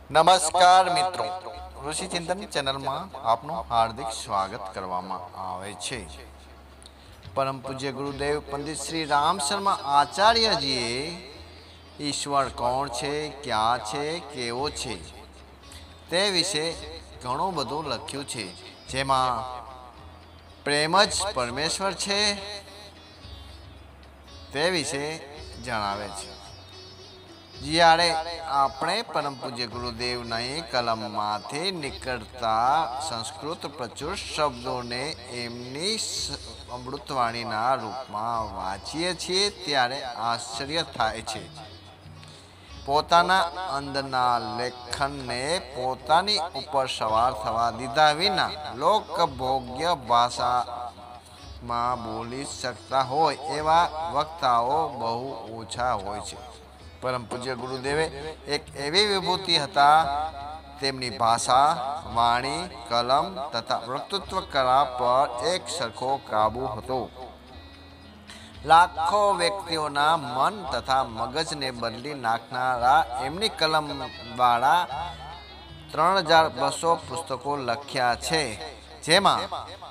નમસ્કાર મિત્રો, ઋષિ ચિંતન ચેનલમાં આપનું હાર્દિક સ્વાગત કરવામાં આવે છે। પરમ પૂજ્ય ગુરુદેવ પંડિત શ્રી રામ શર્મા આચાર્યજીએ ઈશ્વર કોણ છે, ક્યાં છે, કેવો છે તે વિશે ઘણું બધું લખ્યું છે, જેમાં પ્રેમ જ પરમેશ્વર છે તે વિશે જણાવે છે। જ્યારે આપણે પરમ પૂજ્ય ગુરુદેવની કલમમાંથી નીકળતા સંસ્કૃત પ્રચુર શબ્દોને એમની અમૃતવાણીના રૂપમાં વાંચીએ છીએ ત્યારે આશ્ચર્ય થાય છે। પોતાના અંદરના લેખનને પોતાની ઉપર સવાર થવા દીધા વિના લોકભોગ્ય ભાષામાં બોલી શકતા હોય એવા વક્તાઓ બહુ ઓછા હોય છે। પરમ પૂજ્ય ગુરુદેવે એક એવી વિભૂતિ હતા, તેમની ભાષા, વાણી, કલમ તથા વક્તૃત્વ કલા પર એક સરખો કાબુ હતો। લાખો વ્યક્તિઓના મન તથા મગજને બદલી નાખનારા એમની કલમવાળા 3200 પુસ્તકો લખ્યા છે, જેમાં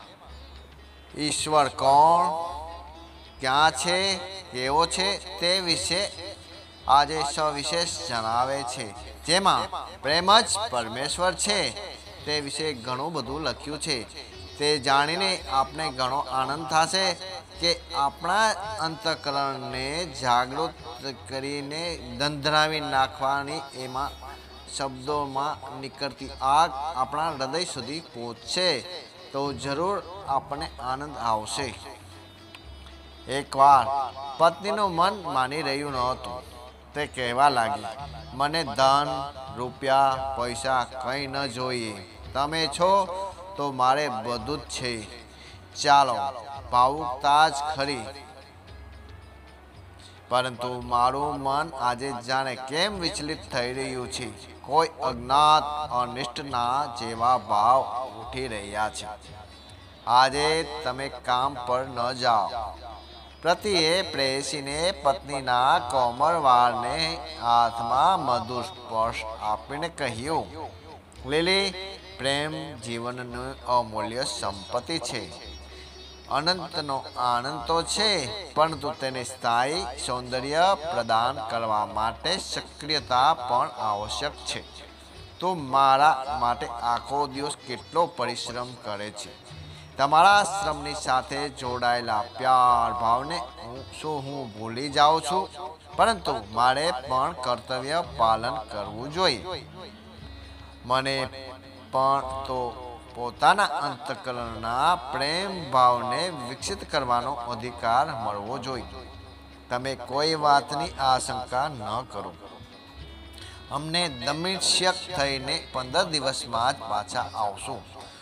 ઈશ્વર કોણ, ક્યાં છે, કેવો છે તે વિશે આજે સવિશેષ જણાવે છે। જેમાં પ્રેમ જ પરમેશ્વર છે તે વિશે ઘણું બધું લખ્યું છે। તે જાણીને આપને ઘણો આનંદ થશે કે આપણા અંતઃકરણને જાગૃત કરીને ધંધરાવી નાખવાની એમાં શબ્દોમાં નીકળતી આગ આપણા હૃદય સુધી પહોંચશે તો જરૂર આપણને આનંદ આવશે। એકવાર પત્નીનું મન માની રહ્યું નહોતું। તે કહેવા લાગી, મને ધન, રૂપિયા, પૈસા કંઈ ન જોઈએ। તમે છો તો મારે બધું જ છે। ચાલો ભાવુકતા જ ખરી, પરંતુ મારું મન આજે જાણે કેમ વિચલિત થઈ રહ્યું છે। કોઈ અજ્ઞાત અનિષ્ટના જેવા ભાવ ઉઠી રહ્યા છે। આજે તમે કામ પર ન જાઓ। પતિએ પ્રેયસીને પત્નીના કોમળ વાળને હાથમાં મધુર સ્પર્શ આપીને કહ્યું, લીલી, પ્રેમ જીવનની અમૂલ્ય સંપત્તિ છે। અનંતનો આનંદ તો છે, પરંતુ તેને સ્થાયી સૌંદર્ય પ્રદાન કરવા માટે સક્રિયતા પણ આવશ્યક છે। તું મારા માટે આખો દિવસ કેટલો પરિશ્રમ કરે છે। તમારા શ્રમની સાથે જોડાયેલા પ્યાર ભાવને શું હું ભૂલી જાઉં છું? પરંતુ મારે પણ કર્તવ્ય પાલન કરવું જોઈએ। મને પણ તો પોતાના અંતઃકરણના પ્રેમ ભાવને વિકસિત કરવાનો અધિકાર મળવો જોઈએ। તમે કોઈ વાતની આશંકા ન કરો। અમને દમિશ્યક થઈને 15 દિવસમાં જ પાછા આવશું।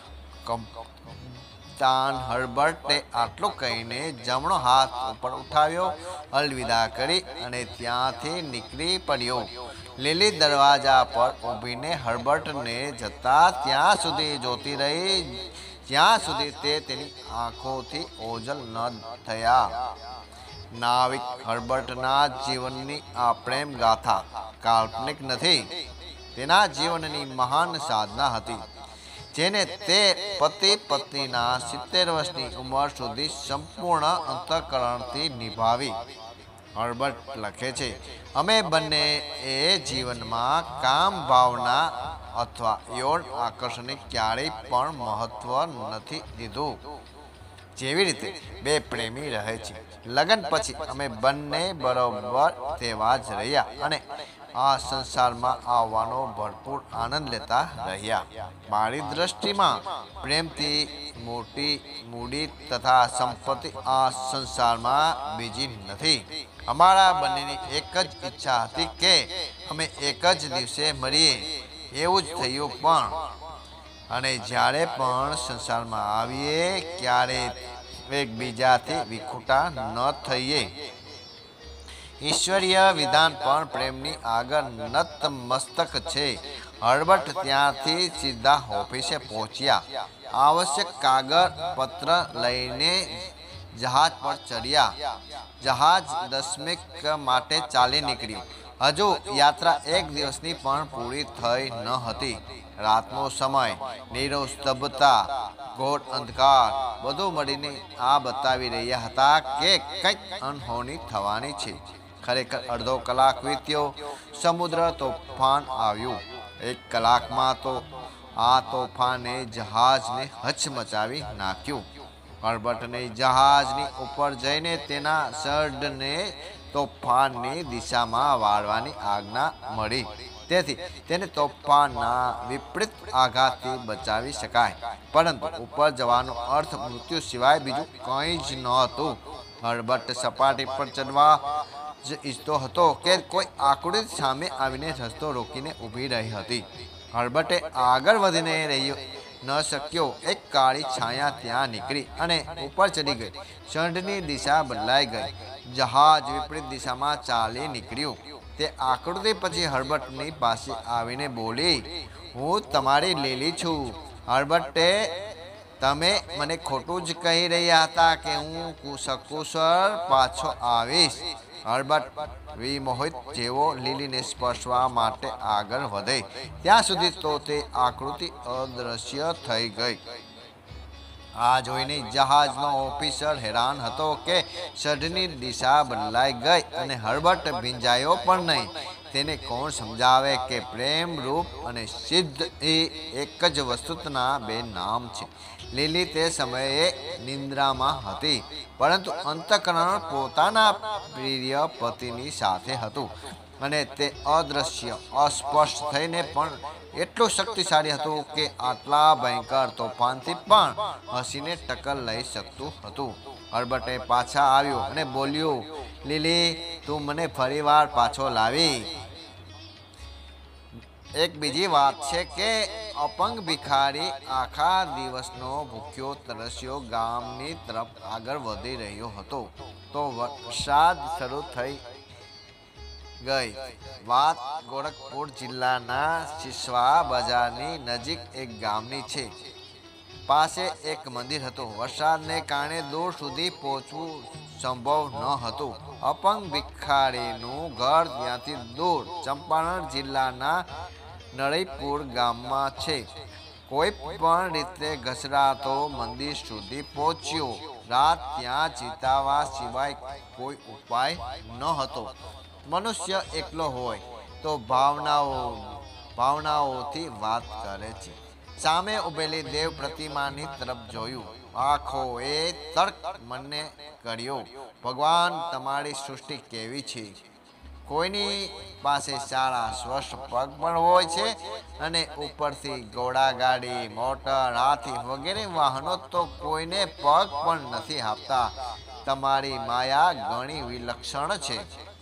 કપ્તાન હર્બર્ટે આટલું કહીને જમણો હાથ ઉપર ઉઠાવ્યો, અલવિદા કરી અને ત્યાંથી નીકળી પડ્યો। લીલી દરવાજા પર ઊભીને હર્બર્ટને જતા ત્યાં સુધી જોતી રહી જ્યાં સુધી તે તેની આંખોથી ઓઝલ ન થયા। નાવિક હર્બર્ટના જીવનની આ પ્રેમ ગાથા કાલ્પનિક નથી, તેના જીવનની મહાન સાધના હતી, જેને તે પતિ પત્નીના 70 વર્ષની ઉંમર સુધી સંપૂર્ણ અંતઃકરણથી નિભાવી। હર્બર્ટ લખે છે, અમે બંને એ જીવનમાં કામ ભાવના અથવા યૌન આકર્ષણને ક્યારેય પણ મહત્વ નથી દીધું। જેવી રીતે બે પ્રેમી રહે છે, લગ્ન પછી અમે બંને બરોબર તેવા જ રહ્યા અને આ સંસારમાં આવવાનો ભરપૂર આનંદ લેતા રહ્યા। મારી દ્રષ્ટિમાં પ્રેમથી મોટી મૂડી તથા સંપત્તિ આ સંસારમાં બીજી નથી। અમારા બંનેની એક જ ઈચ્છા હતી કે અમે એક જ દિવસે મરીએ। એવું જ થયું પણ, અને જ્યારે પણ સંસારમાં આવીએ ક્યારે એકબીજાથી વિખૂટા ન થઈએ। ઈશ્વરીય વિધાન પણ પ્રેમની આગળ નતમસ્તક છે। હર્બર્ટ ત્યાંથી સીધા ઓફિસે પહોંચ્યા, આવશ્યક કાગળ પત્ર લઈને જહાજ પર ચડ્યા। જહાજ 10 માટે ચાલી નીકળ્યું। હજુ યાત્રા એક દિવસની પણ પૂરી થઈ ન હતી. રાતનો સમય, નીરવ સ્તબ્ધતા, ઘોર અંધકાર બધું મળીને આ બતાવી રહ્યા હતા કે કંઈક અનહોની થવાની છે. ખરેખર અડધો કલાક વીત્યો. સમુદ્ર તોફાન આવ્યું. 1 કલાકમાં તો આ તોફાને જહાજને હચમચાવી નાખ્યું. હર્બર્ટને જહાજની ઉપર જઈને તેના સર્ડને તોફાનની દિશામાં વાળવાની આજ્ઞા મળી. તેથી તેને તોફાનના વિપરીત આઘાતથી બચાવી શકાય. પરંતુ ઉપર જવાનો અર્થ મૃત્યુ સિવાય બીજું કંઈ જ નહોતું. હર્બર્ટ સપાટી પર ચડવા જ ઈચ્છતો હતો કે કોઈ આકૃતિ સામે આવીને રસ્તો રોકીને ઊભી રહી હતી. હર્બર્ટે આગળ વધીને ન શક્યો. એક કાળી છાયા ત્યાં નીકળી અને ઉપર ચડી ગઈ. સઢની દિશા બદલાઈ ગઈ. જહાજ વિપરીત દિશામાં ચાલી નીકળ્યું. તે આકૃતિ પછી હર્બર્ટની પાસે આવીને બોલી, હું તમારી લીલી છું. હર્બર્ટે, તમે મને ખોટું જ કહી રહ્યા હતા કે હું સકુશળ પાછો આવીશ. હર્બર્ટ વિમોહિત જેવો લીલીને સ્પર્શવા માટે આગળ વધે ત્યાં સુધી તો તે આકૃતિ અદૃશ્ય થઈ ગઈ. આ જોઈને જહાજનો ઓફિસર હેરાન હતો કે સઢની દિશા બદલાઈ ગઈ અને હર્બર્ટ ભીંજાયો પણ નહીં. તેને કોણ સમજાવે કે પ્રેમ, રૂપ અને સિદ્ધ એ એક જ વસ્તુના બે નામ છે. લીલી તે સમયે નિંદ્રામાં હતી, પરંતુ અંતઃકરણ પોતાના પ્રિય પતિની સાથે હતું અને તે અદૃશ્ય, અસ્પષ્ટ થઈને પણ એટલું શક્તિશાળી હતું કે આટલા ભયંકર તોફાનથી પણ હસીને ટક્કર લઈ શકતું હતું. હર્બર્ટે પાછા આવ્યો અને બોલ્યું, લીલી, તું મને ફરીવાર પાછો લાવી. એક બીજી વાત છે કે અપંગ ભિખારી આખા દિવસનો ભૂખ્યો તરસ્યો ગામની તરફ આગળ વધી રહ્યો હતો તો વરસાદ શરૂ થઈ ગઈ. વાત ગોરખપુર જિલ્લાના સિસવા બજારની નજીક એક ગામની છે. પાસે એક મંદિર હતું. વરસાદને કારણે દૂર સુધી પહોંચવું સંભવ ન હતું. અપંગ ભિખારીનું ઘર ત્યાંથી દૂર ચંપારણ જિલ્લાના નળીપુર ગામમાં છે. કોઈ પણ રીતે ઘસડાતો મંદિર સુધી પહોંચ્યો. રાત ત્યાં જીતાવા સિવાય કોઈ ઉપાય ન હતો. મનુષ્ય એકલો હોય તો ભાવનાઓથી વાત કરે છે. સામે ઉભેલી દેવ પ્રતિમાની તરફ જોયું. આંખોએ તર્ક મને કર્યો, ભગવાન, તમારી સૃષ્ટિ કેવી છે! કોઈની પાસે સારા સ્વસ્થ પગ પણ હોય છે અને ઉપરથી ઘોડાગાડી, મોટર, હાથી વગેરે વાહનો તો કોઈને પગ પણ નથી આપતા. તમારી માયા ઘણી વિલક્ષણ છે.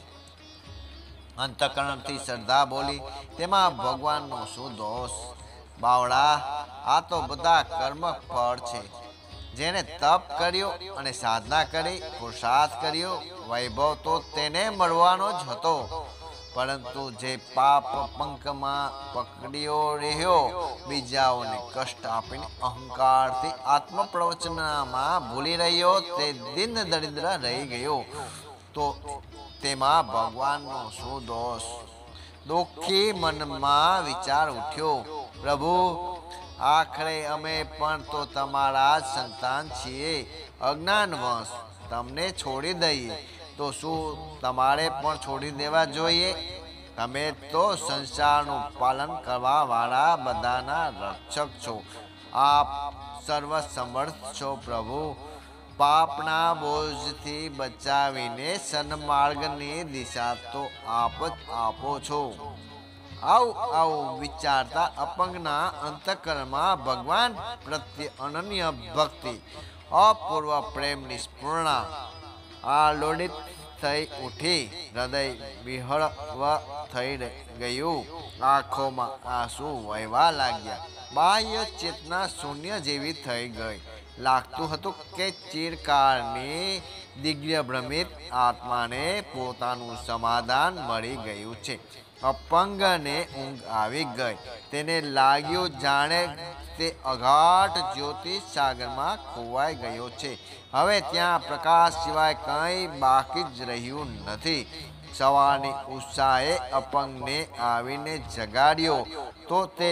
અંતઃકરણથી શ્રદ્ધા બોલી, તેમાં ભગવાનનો શું દોષ? બાવળા, આ તો બધા કર્મ ફળ છે. જેને તપ કર્યો અને સાધના કરી, પુરુષાર્થ કર્યો, વૈભવ તો તેને મળવાનો જ હતો. પરંતુ જે પાપ પંકમાં પકડ્યો રહ્યો, બીજાઓને કષ્ટ આપીને અહંકારથી આત્મપ્રવચનમાં ભૂલી રહ્યો, તે દિન દરિદ્ર રહી ગયો, તો તેમાં ભગવાનનો શું દોષ? દુઃખી મનમાં વિચાર ઉઠ્યો, પ્રભુ, આખરે અમે પણ તો તમારા જ સંતાન છીએ. અજ્ઞાનવશ તમને છોડી દઈએ તો શું તમારે પણ છોડી દેવા જોઈએ? તમે તો સંસારનું પાલન કરવા વાળા બધાના રક્ષક છો. આપ સર્વસમર્થ છો પ્રભુ. પાપના બોજથી બચાવીને સન્માર્ગની દિશા તો આપ જ આપો છો. આવું વિચારતા અપંગના અંતઃકરણમાં ભગવાન પ્રત્યે અનન્ય ભક્તિ, અપૂર્વ પ્રેમની સ્ફુરણા આલોડિત થઈ ઉઠી. હૃદય વિહળવ થઈ ગયું. આંખોમાં આંસુ વહેવા લાગ્યા. બાહ્ય ચેતના શૂન્ય જેવી થઈ ગઈ. લાગતું હતું કે ચિરકાળની દિગ્ભ્રમિત આત્માને પોતાનું સમાધાન મળી ગયું છે. અપંગને ઊંઘ આવી ગઈ. તેને લાગ્યું જાણે તે અગાઢ જ્યોતિષ સાગરમાં ખોવાઈ ગયો છે. હવે ત્યાં પ્રકાશ સિવાય કંઈ બાકી જ રહ્યું નથી. સવારની ઉત્સાહે અપંગને આવીને જગાડ્યો તો તે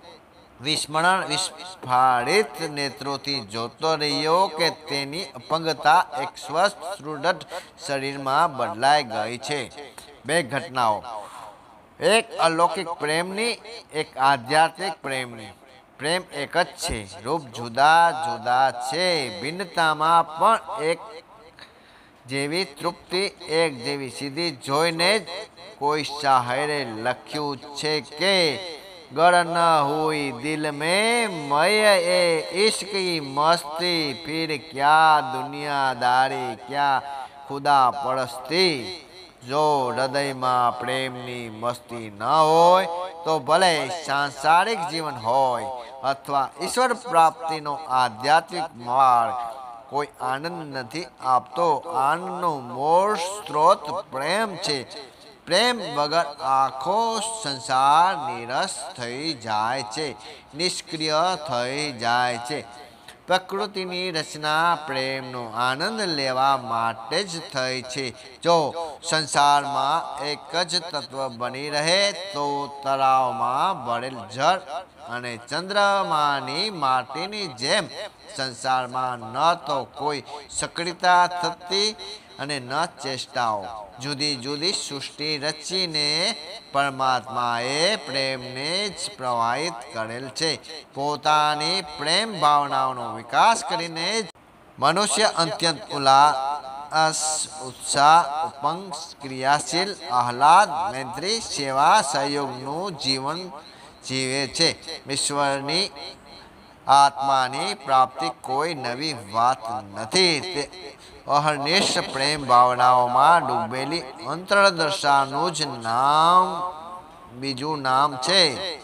વિસ્ફારિત નેત્રોથી જોતો રહ્યો કે તેની અપંગતા એક સ્વસ્થ સુદૃઢ શરીરમાં બદલાઈ ગઈ છે. બે ઘટનાઓ, એક અલૌકિક પ્રેમની, એક આધ્યાત્મિક પ્રેમની. પ્રેમ એક જ છે, રૂપ જુદા જુદા છે, ભિન્નતામાં પણ એક જેવી તૃપ્તિ, એક જેવી સિદ્ધિ જોઈને જ કોઈ શાયરે લખ્યું છે કે गढ़ न हुई दिल में मय ए इश्क की मस्ती, फिर क्या दुनियादारी, क्या खुदा परस्ती. जो हृदयમાં પ્રેમની મસ્તી ન હોય તો ભલે સાંસારિક જીવન હોય અથવા ઈશ્વર પ્રાપ્તિનો આધ્યાત્મિક માર્ગ કોઈ આનંદ નથી આપતો. આનંદનો મૂળ સ્ત્રોત પ્રેમ છે. પ્રેમ વગર આખો સંસાર નીરસ થઈ જાય છે, નિષ્ક્રિય થઈ જાય છે. પ્રકૃતિની રચના પ્રેમનો આનંદ લેવા માટે જ થઈ છે. જો સંસારમાં એક જ તત્વ બની રહે તો તળાવમાં ભરેલ જળ અને ચંદ્રમાની માટીની જેમ સંસારમાં ન તો કોઈ સક્રિયતા થતી અને ન ચેષ્ટાઓ. જુદી જુદી સૃષ્ટિ રચીને પરમાત્માએ પ્રેમને જ પ્રવાહિત કરેલ છે. પોતાની પ્રેમ ભાવનાઓનો વિકાસ કરીને જ મનુષ્ય અત્યંત ઉલ્લાસ, ઉત્સાહ, ઉપંગ, ક્રિયાશીલ, આહલાદ, મૈત્રી, સેવા, સહયોગનું જીવન જીવે છે. ઈશ્વરની આત્માની પ્રાપ્તિ કોઈ નવી વાત નથી. તે અહર્નિશ પ્રેમ ભાવનાઓમાં ડૂબેલી અંતરદશાનું જ બીજું નામ છે.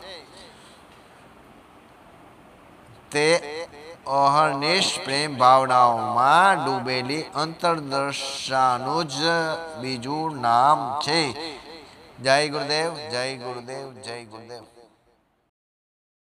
તે અહર્નિશ પ્રેમ ભાવનાઓમાં ડૂબેલી અંતરદશાનું જ બીજું નામ છે. જય ગુરુદેવ, જય ગુરુદેવ, જય ગુરુદેવ.